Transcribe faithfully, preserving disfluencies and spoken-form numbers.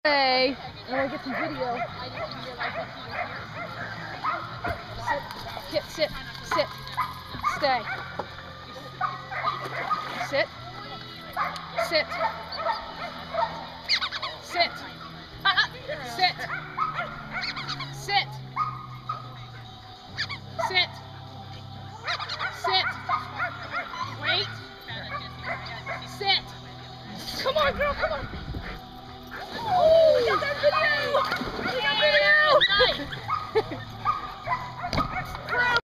Hey, and we'll get some video. Sit, get, sit, sit, stay. Sit, sit, sit, uh-uh. sit, sit, sit, sit, wait, sit. Come on, girl, come on. Oh, we got that video! We got video! Nice!